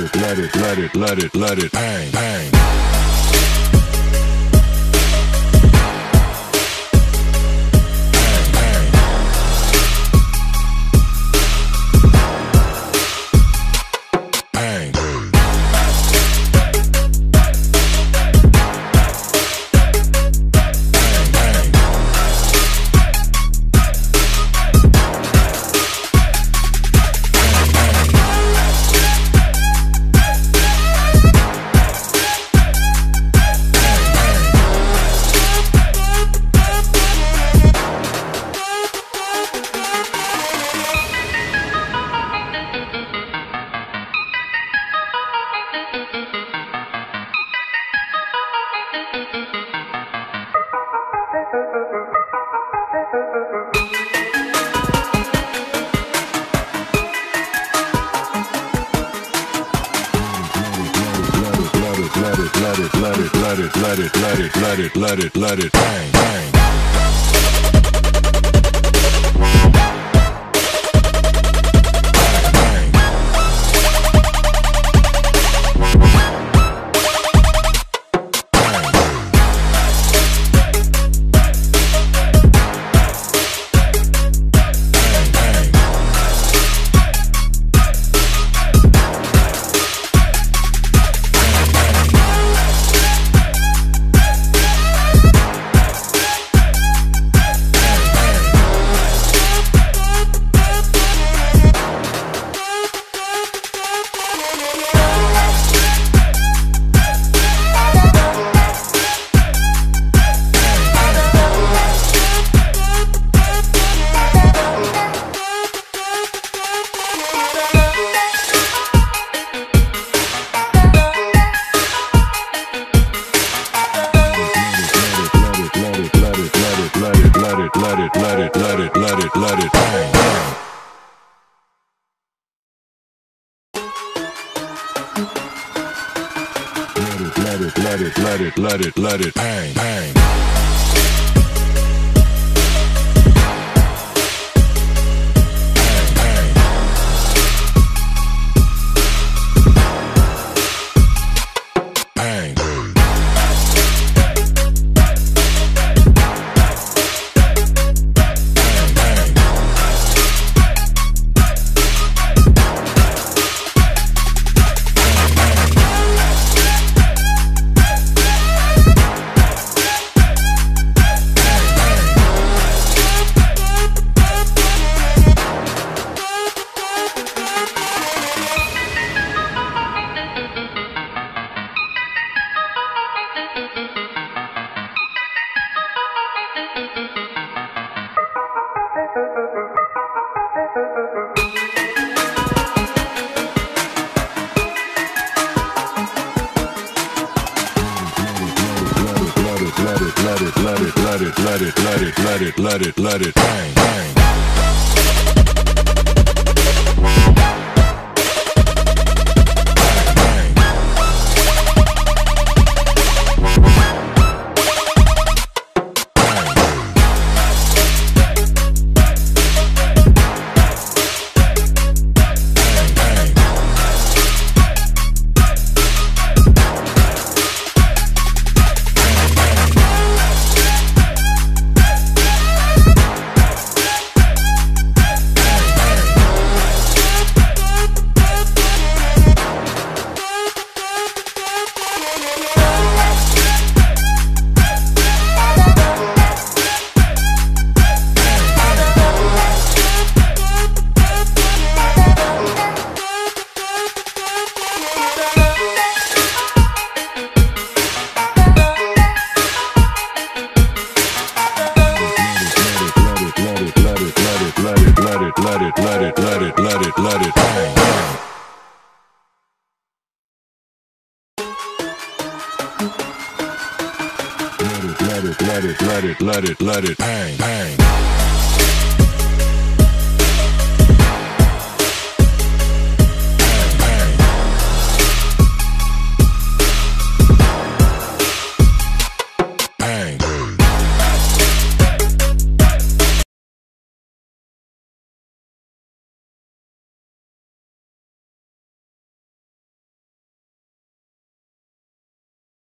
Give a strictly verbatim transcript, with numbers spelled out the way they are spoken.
let it, let it, let it, let it bang, bang. Let it, let it, let it, let it, let it, let it bang, bang. Let it, let it, let it, let it, let it bang, bang. Let it, let it, let it, let it, let it bang, bang. Let it, let it, let it, let it, let it, let it, let it, let it bang, bang. Let it, let it, let it, let it, let it bang, bang. Let it, let it, let it, let it, let it, let it bang, bang.